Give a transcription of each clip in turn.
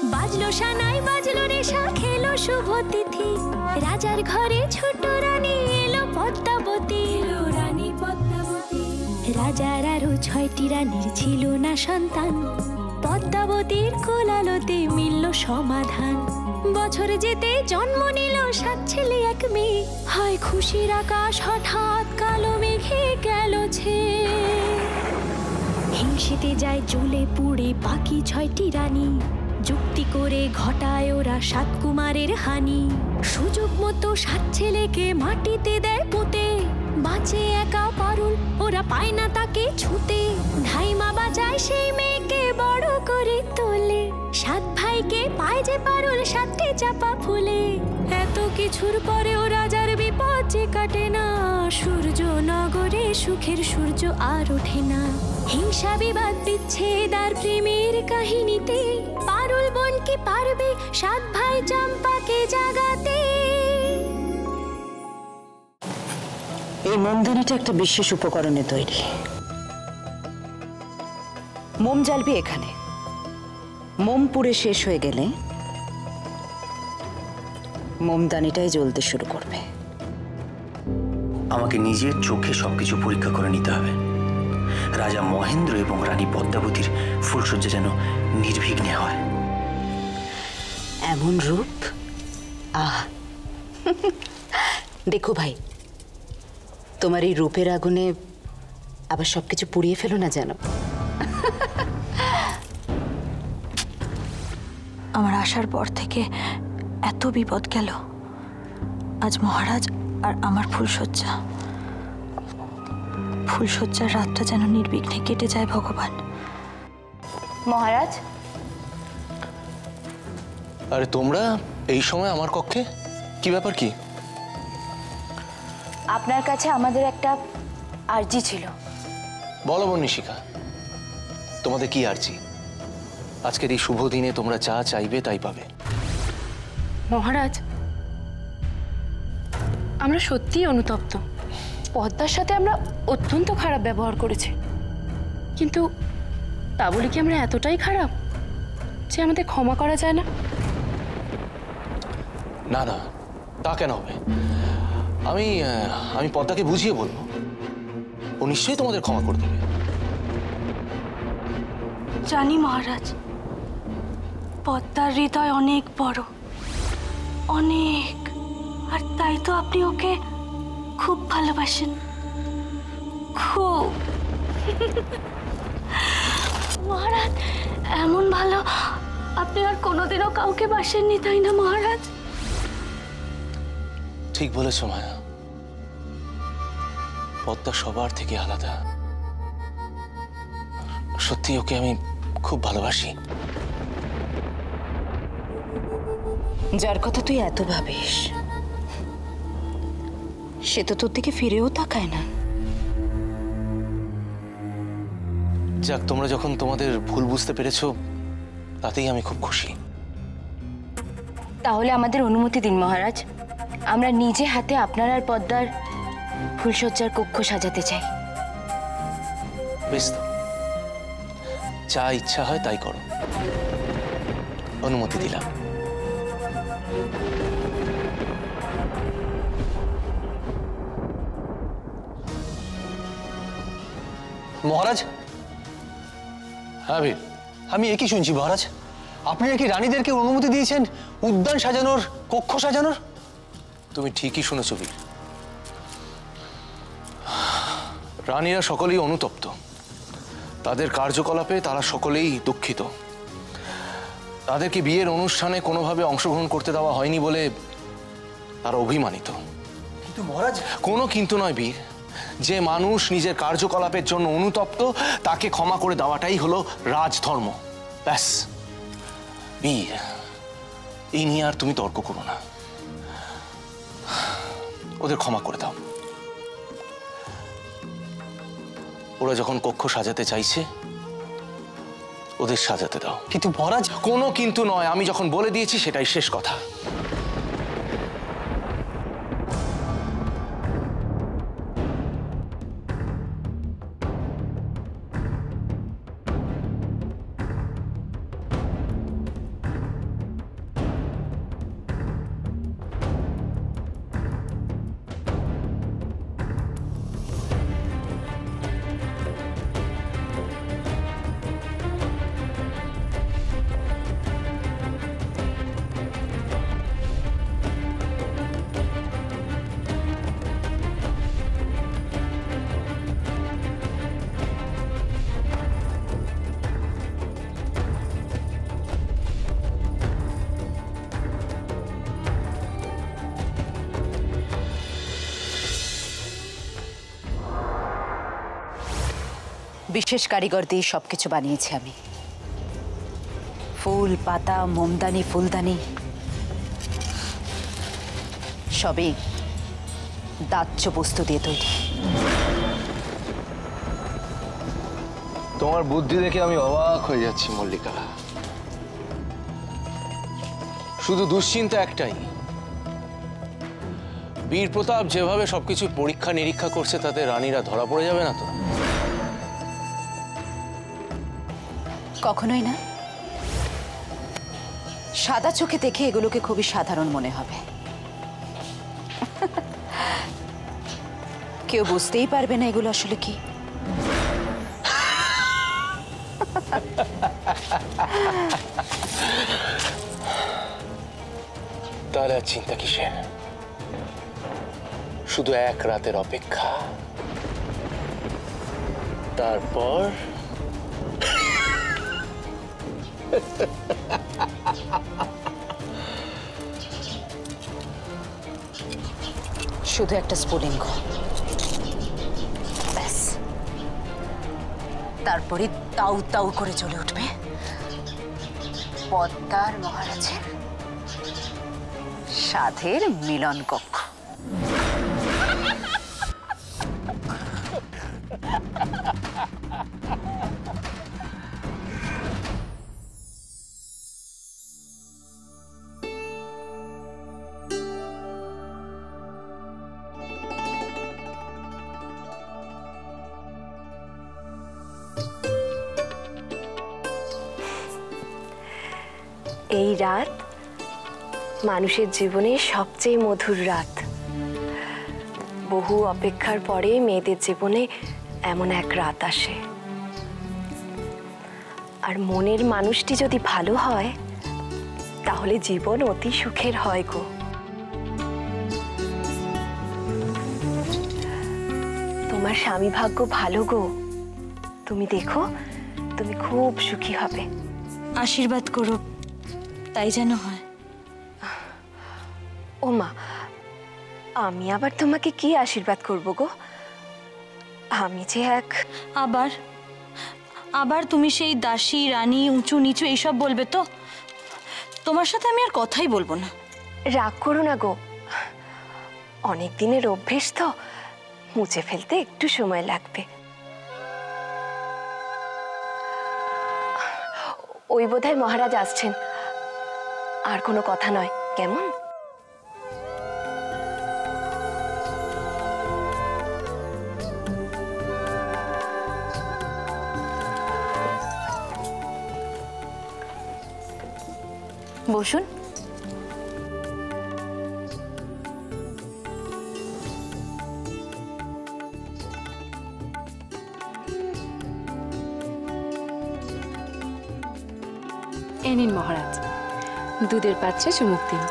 বাজলো সানাই বাজলো রেশা খেলো শুভ তিথি রাজার ঘরে ছোট রানী এলো পদ্মাবতী রাজার আরো 6টি রানীর ছিল না সন্তান পদ্মাবতীর কোলালোতে মিলল সমাধান বছর যেতে জন্ম নিল 7 ছেলে 1 মেয়ে হয় খুশির আকাশ হঠাৎ কালো মেঘে গেল ছেয়ে হিংসেতে যায় জ্বলে পুড়ে বাকি 6টি রানী যুক্তি করে ঘটায় ওরা 7 কুমারের হানি সুযোগ মতো 7 ছেলেকে মাটিতে দেয় পুঁতে বাঁচে একা পারুল ওরা পায় না তাকে ছুতে ধাইমা বাজায় সেই মেয়েকে বড় করে তোলে 7 ভাইকে পায় যে পারুল 7টি চাপা ফুলে এত কিছুর পরেও রাজার বিপদ যে কাটে না সূর্য নগরে সুখের সূর্য আর ওঠে না হিংসা বিবাদ বিচ্ছেদ আর প্রেমের কাহিনীতে পারুল বোন কি পারবে 7 ভাই চম্পাকে জাগাতে এই মোমদানিটা একটা বিশেষ উপকরণে তৈরি মোম জ্বালবি এখানে মোম পুড়ে শেষ হয়ে গেলে মোমদানিটাই জ্বলতে শুরু করবে আমাকে নিজের চোখে সবকিছু পরীক্ষা করে নিতে হবে রাজা মহেন্দ্র এবং রানী পদ্মাবতীর ফুলসজ্জা যেন নির্বিঘ্নে হয় এমন রূপ আহ দেখো ভাই তোমার এই রূপের আগুনে আবার সবকিছু পুড়িয়ে ফেলো না যেন আমার আসার পর থেকে এত বিপদ গেল আজ মহারাজ আর আমার ফুলসজ্জার রাতটা যেন নির্বিঘ্নে কেটে যায় ভগবান মহারাজ আরে তোমরা এই সময় আমার কক্ষে কি ব্যাপার কি আপনার কাছে আমাদের একটা আর্জি ছিল বলো বন্নিশিখা তোমাদের কি আর্জি আজকের এই শুভ দিনে তোমরা যা চাইবে তাই পাবে মহারাজ আমরা সত্যিই অনুতপ্ত পদ্মার সাথে আমরা অত্যন্ত খারাপ ব্যবহার করেছি কিন্তু তা বলে কি আমরা এতটাই খারাপ যে আমাদের ক্ষমা করা যায় না না না তা কেন হবে আমি পদ্মাকে বুঝিয়ে বলবো ও নিশ্চয়ই তোমাদের ক্ষমা করে দেবে জানি মহারাজ পদ্মার হৃদয় অনেক বড় অনেক আর তাই তো আপনি ওকে খুব ভালোবাসেন খুব মহারাজ এমন ভালো আপনি আর কোনোদিনও কাউকে বাসেননি তাই না মহারাজ ঠিক বলেছ মায়া পদ্মা সবার থেকে আলাদা সত্যি ওকে আমি খুব ভালোবাসি যার কথা তুই এত ভাবিস সে তো তোর দিকে ফিরেও তাকায় না যাক তোমরা যখন তোমাদের ভুল বুঝতে পেরেছো তাতেই আমি খুব খুশি তাহলে আমাদের অনুমতি দিন মহারাজ আমরা নিজে হাতে আপনার আর পদ্মার ফুলসজ্জার কক্ষ সাজাতে চাই বেশ তো যা ইচ্ছা হয় তাই করো অনুমতি দিলাম মহারাজ হ্যাঁ বীর আমি একই শুনছি মহারাজ আপনি নাকি রানীদেরকে অনুমতি দিয়েছেন উদ্যান সাজানোর কক্ষ সাজানোর তুমি ঠিকই শুনেছ বীর রানীরা সকলেই অনুতপ্ত তাদের কার্যকলাপে তারা সকলেই দুঃখিত তাদেরকে বিয়ের অনুষ্ঠানে কোনোভাবে অংশগ্রহণ করতে দেওয়া হয়নি বলে তারা অভিমানিত কিন্তু মহারাজ কোনো কিন্তু নয় বীর যে মানুষ নিজের কার্যকলাপের জন্য অনুতপ্ত তাকে ক্ষমা করে দেওয়াটাই হলো রাজধর্ম ব্যাস বীর এই নিয়ে আর তুমি তর্ক করো না ওদের ক্ষমা করে দাও ওরা যখন কক্ষ সাজাতে চাইছে ওদের সাজাতে দাও কিন্তু মহারাজ কোনো কিন্তু নয় আমি যখন বলে দিয়েছি সেটাই শেষ কথা বিশেষ কারিগর দিয়ে সবকিছু বানিয়েছি আমি। ফুল, পাতা, মোমদানি, ফুলদানি সবই দাহ্য বস্তু দিয়ে তৈরি। তোমার বুদ্ধি দেখে আমি অবাক হয়ে যাচ্ছি মল্লিকা। শুধু দুশ্চিন্তা একটাই, বীর প্রতাপ যেভাবে সবকিছু পরীক্ষা নিরীক্ষা করছে তাতে রানীরা ধরা পড়ে যাবে না তো? কখনোই না। সাদা চোখে দেখে এগুলোকে খুবই সাধারণ মনে হবে, কেউ বুঝতেই পারবে না এগুলো আসলে কি। তাহলে আর চিন্তা কিসের? শুধু এক রাতের অপেক্ষা, তারপর শুধু একটা স্ফুলিঙ্গ, ব্যাস। তারপরে তাউ তাউ করে চলে উঠবে পদ্মার মহারাজের সাধের মিলন কক্ষ। এই রাত মানুষের জীবনে সবচেয়ে মধুর রাত। বহু অপেক্ষার পরে মেয়েদের জীবনে এমন এক রাত আসে, আর মনের মানুষটি যদি ভালো হয় তাহলে জীবন অতি সুখের হয় গো। তোমার স্বামী ভাগ্য ভালো গো, তুমি দেখো তুমি খুব সুখী হবে। আশীর্বাদ করো, তাই যেন হয়। ও মা, আমি আবার তোমাকে কি আশীর্বাদ করব গো? আমি যে এক আবার আবার তুমি সেই দাসী, রানী, উঁচু নিচু এইসব বলবে তো? তোমার সাথে আমি আর কথাই বলবো না। রাগ করো না গো, অনেক দিনের অভ্যেস তো, মুছে ফেলতে একটু সময় লাগবে। ওই বোধহয় মহারাজ আসছেন, আর কোনো কথা নয়, কেমন? বসুন। এ নিন মহারাজ, দুধের পাত্রে চুমুক দিন।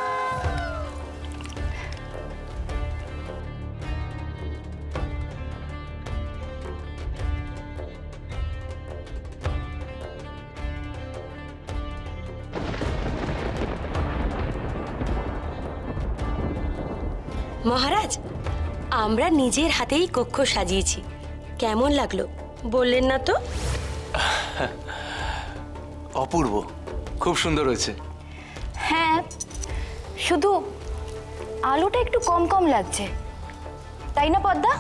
মহারাজ, আমরা নিজের হাতেই কক্ষ সাজিয়েছি, কেমন লাগলো বললেন না তো? অপূর্ব, খুব সুন্দর হয়েছে। হ্যাঁ, শুধু আলোটা একটু কম কম লাগছে, তাই না পদ্মা?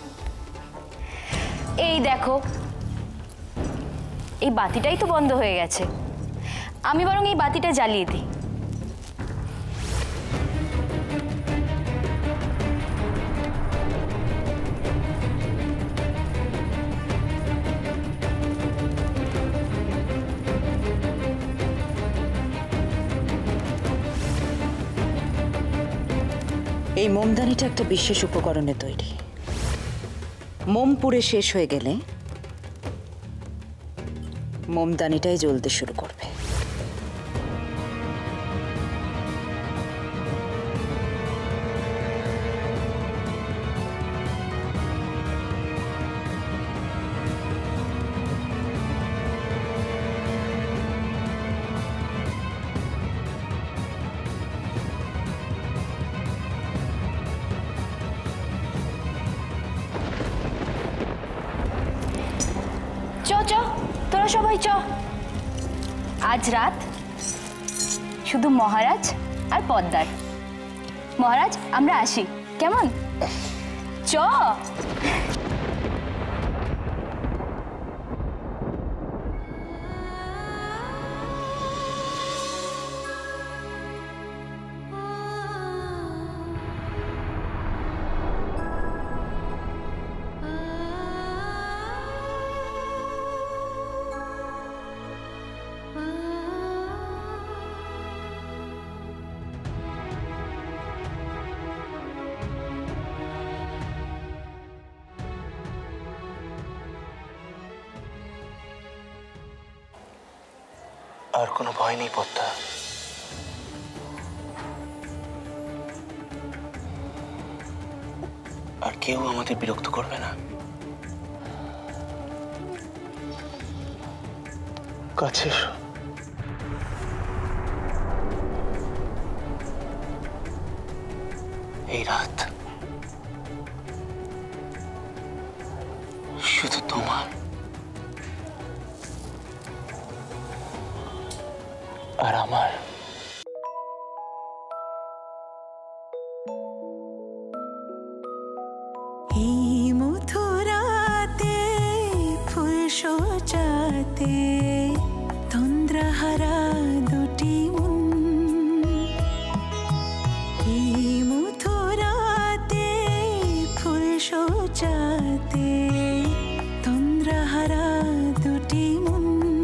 এই দেখো, এই বাতিটাই তো বন্ধ হয়ে গেছে, আমি বরং এই বাতিটা জ্বালিয়ে দিই। এই মোমদানিটা একটা বিশেষ উপকরণে তৈরি। মোম পুড়ে শেষ হয়ে গেলে মোমদানিটাই জ্বলতে শুরু করবে। ভাই চ, আজ রাত শুধু মহারাজ আর পদ্মার। মহারাজ আমরা আসি, কেমন? চ। আর কোনো ভয় নেই পদ্মা। আর কেউ আমাদের বিরক্ত করবে না। কাছে এসো। এই রাত শুধু তোমার আর আমার। এই মথুরাতে ফুল সজাতে তন্দ্রাহারা দুটি মন, এই মথুরাতে ফুল সজাতে তন্দ্রাহারা দুটি মন,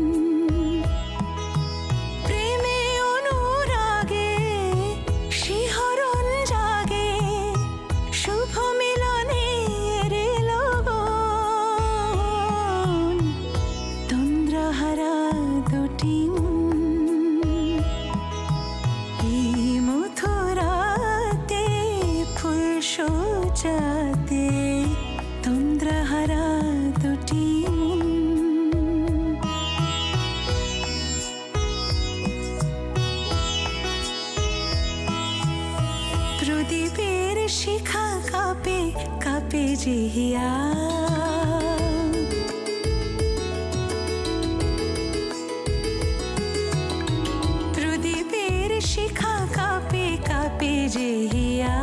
প্রদীপের শিখা কাঁপে কাঁপে জিহিয়া, প্রদীপের শিখা কাঁপে কাঁপে জিহিয়া,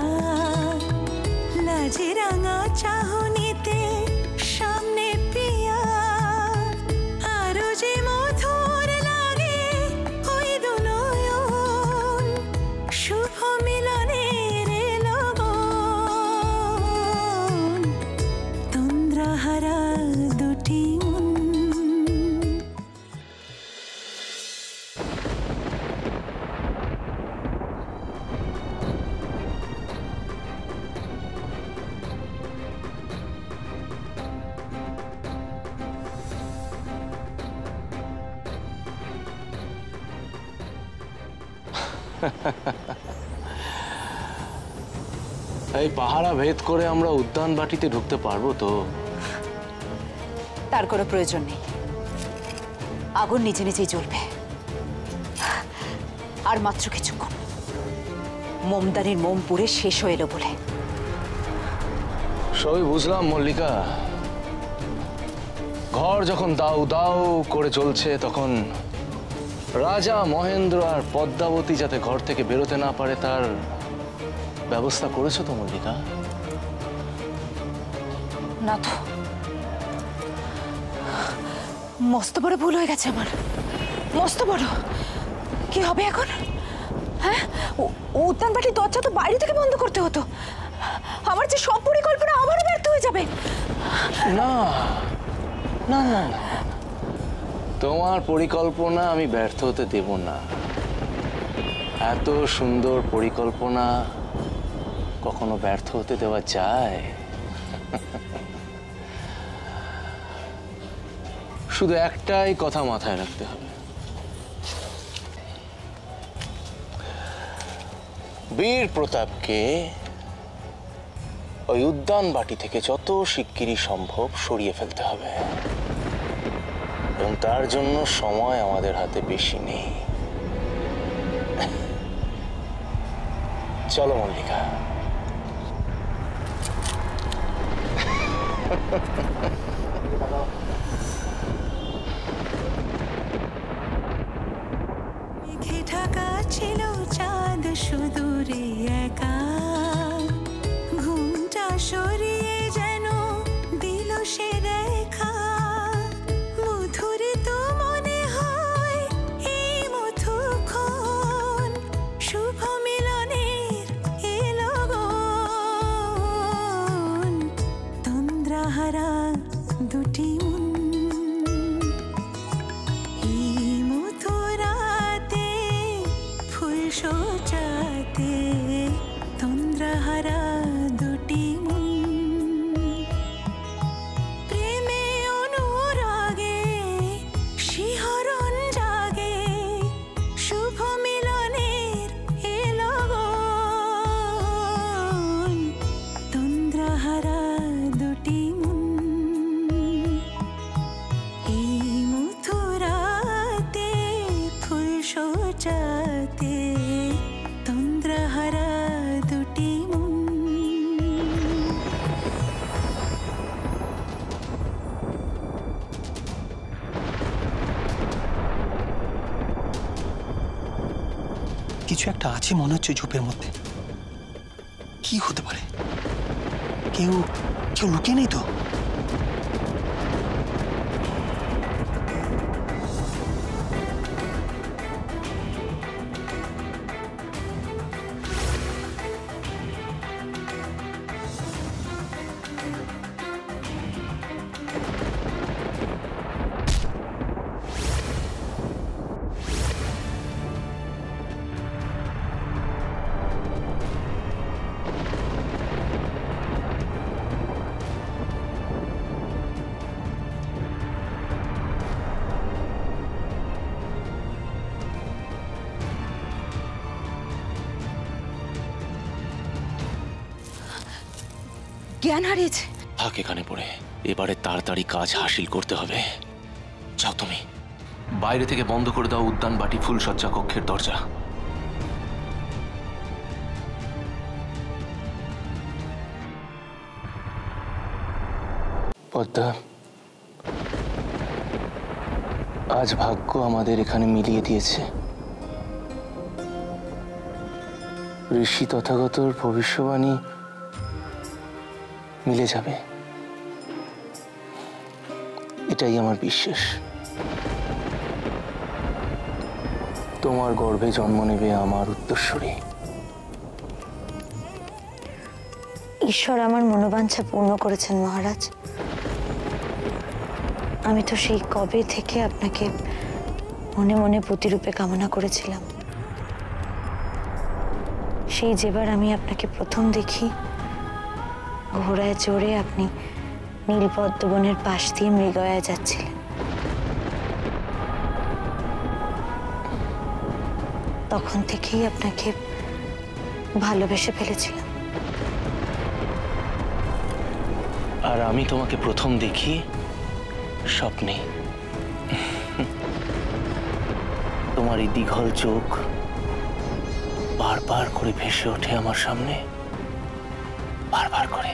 লাজে রাঙা চাহনিতে সামনে পিয়া, আরো যে মধুর লাগে ওই দুনয়ন, শুভ মিলনের লগন, তন্দ্রাহারা দুটি মন। এই পাহারা ভেদ করে আমরা উদ্যান বাটিতে ঢুকতে পারবো তো? তার কোনো প্রয়োজন নেই, আগুন নিজে নিজেই জ্বলবে। আর মাত্র কিছুক্ষণ, মোমদানির মোম পুড়ে শেষ হয়ে এলো বলে। সবই বুঝলাম মল্লিকা, ঘর যখন দাউ দাউ করে চলছে তখন রাজা মহেন্দ্র আর পদ্মাবতী যাতে ঘর থেকে বেরোতে না পারে তার ব্যবস্থা করেছো তো মল্লিকা? না তো, মস্ত বড় ভুল হয়ে গেছে আমার, মস্ত বড়। কি হবে এখন? হ্যাঁ, উদ্যান বাটির দরজা তো বাইরে থেকে বন্ধ করতে হতো। আমার যে সব পরিকল্পনা আবারও ব্যর্থ হয়ে যাবে। না না না না, তোমার পরিকল্পনা আমি ব্যর্থ হতে দেব না। এত সুন্দর পরিকল্পনা কখনো ব্যর্থ হতে দেওয়া যায়? শুধু একটাই কথা মাথায় রাখতে হবে, বীর প্রতাপকে ওই উদ্যান বাটি থেকে যত শিগগিরই সম্ভব সরিয়ে ফেলতে হবে, এবং তার জন্য সময় আমাদের হাতে বেশি নেই। চলো মল্লিকা। থাকা ছিল চাঁদ সুদূরে একা, ঘুমটা সরিয়ে যেন দিল সে দেখা। মধুরিত মনে হয় এই মধুক্ষণ, শুভ মিলনের এলো গণ। তন্দ্রাহারা দুটি মন এই মধুরাতে ফুল সজাতে, তন্দ্রাহারা দুটি মন প্রেমে অনুরাগে শিহরণ জাগে, শুভ মিলনের এলো গণ। তন্দ্রাহারা দুটি মন এই মথুরাতে ফুল সজাতে, তন্দ্রাহারা দুটি মন। কিছু একটা আছে মনে হচ্ছে ঝোপের মধ্যে। কি হতে পারে? কেউ কেউ লুকিয়ে নেই তো? জ্ঞান হারিয়েছে। থাক এখানে পড়ে, এবারে তাড়াতাড়ি কাজ হাসিল করতে হবে। যাও তুমি, বাইরে থেকে বন্ধ করে দাও উদ্যান বাটি ফুলসজ্জা কক্ষের দরজা। পদ্মা, আজ ভাগ্য আমাদের এখানে মিলিয়ে দিয়েছে। ঋষি তথাগতর ভবিষ্যবাণী মিলে যাবে, এটাই আমার বিশ্বাস। তোমার গর্ভে জন্ম নেবে আমার উত্তরসূরি। ঈশ্বর আমার মনোবাঞ্ছা পূর্ণ করেছেন মহারাজ। আমি তো সেই কবে থেকে আপনাকে মনে মনে প্রতিরূপে কামনা করেছিলাম। সেই যেবার আমি আপনাকে প্রথম দেখি, ঘোড়ায় চড়ে আপনি নীলপদ্মবনের পাশ দিয়ে মৃগয়ায় যাচ্ছিলেন। তখন থেকেই আপনাকে ভালোবেসে ফেলেছিলাম। আর আমি তোমাকে প্রথম দেখি স্বপ্নে। তোমার এই দীঘল চোখ বারবার করে ভেসে ওঠে আমার সামনে, বারবার করে।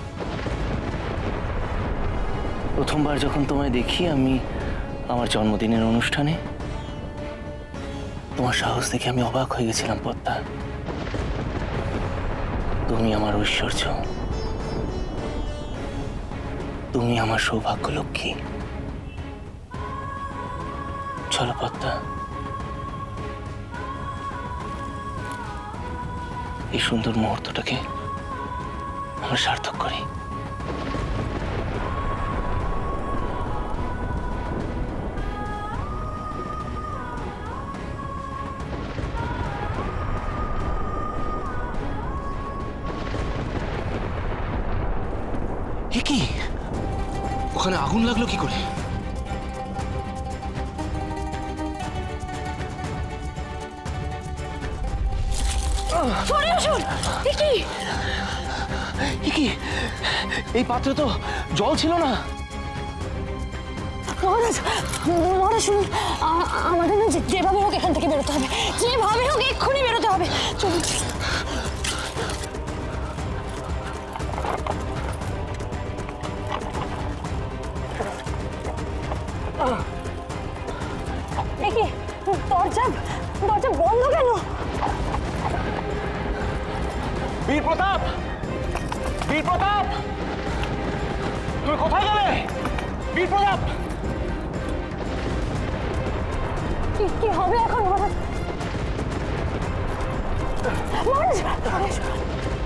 প্রথমবার যখন তোমায় দেখি আমি আমার জন্মদিনের অনুষ্ঠানে, তোমার সাহস দেখে আমি অবাক হয়ে গেছিলাম পদ্মা। তুমি আমার ঐশ্বর্য, তুমি আমার সৌভাগ্য লক্ষ্মী। চলো পদ্মা, এই সুন্দর মুহূর্তটাকে আমরা সার্থক করি। কি ওখানে আগুন লাগলো কি করে? এই পাত্রে তো জল ছিল না। মহারাজ, মহারাজ শুনুন, আমাদের না যেভাবে হোক এখান থেকে বেরোতে হবে, যেভাবে হোক এক্ষুনি বেরোতে হবে। চলুন। দরজা বন্ধ বীর প্রতাপ, বীর প্রতাপ, তুমি কোথায় গেলে? বীর প্রতাপ, কি হবে এখন? মহারাজ, মহারাজ,